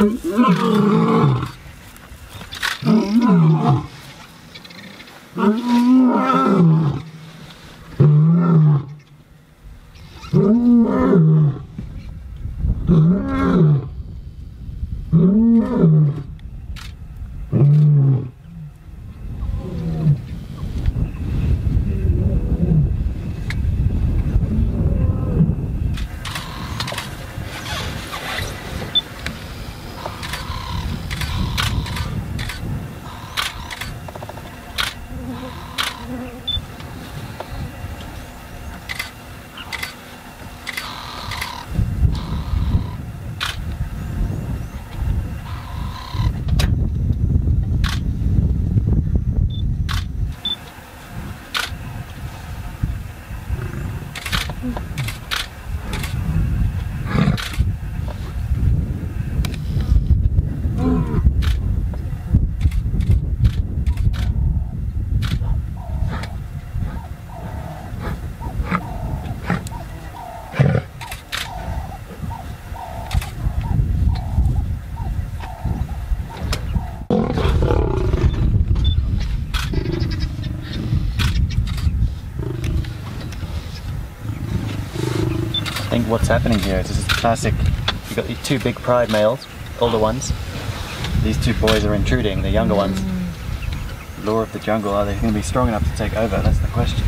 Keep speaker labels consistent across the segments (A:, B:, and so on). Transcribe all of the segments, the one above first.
A: I think what's happening here is this is classic. You've got these two big pride males, older ones. These two boys are intruding, the younger ones. Lure of the jungle, are they going to be strong enough to take over? That's the question.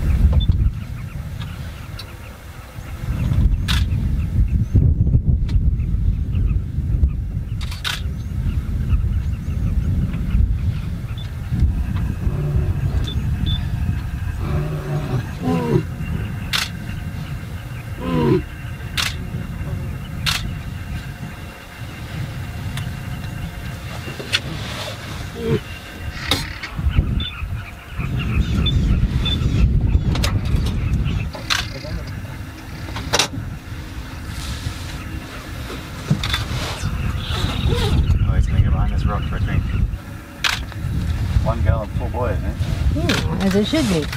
A: Rock for a drink. One girl and 4 boys, eh?
B: As it should be.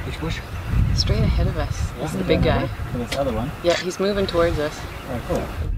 B: Straight ahead of us. This is the big guy.
A: And this other one?
B: Yeah, he's moving towards us.
A: Oh, cool.